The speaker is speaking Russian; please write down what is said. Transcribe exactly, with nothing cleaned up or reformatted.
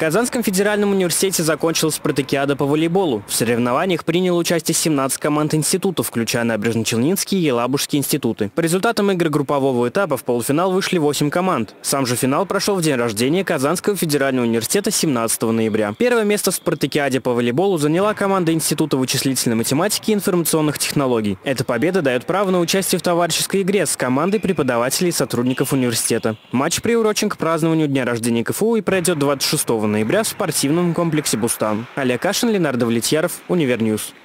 Казанском федеральном университете закончилась спартакиада по волейболу. В соревнованиях приняло участие семнадцать команд институтов, включая Набережно-Челнинский и Елабужский институты. По результатам игр группового этапа в полуфинал вышли восемь команд. Сам же финал прошел в день рождения Казанского федерального университета семнадцатого ноября. Первое место в спартакиаде по волейболу заняла команда Института вычислительной математики и информационных технологий. Эта победа дает право на участие в товарищеской игре с командой преподавателей и сотрудников университета. Матч приурочен к празднованию дня рождения КФУ и пройдет двадцать шестого ноября в спортивном комплексе «Бустан». Олег Кашин, Ленардо Влетьяров, Универньюз.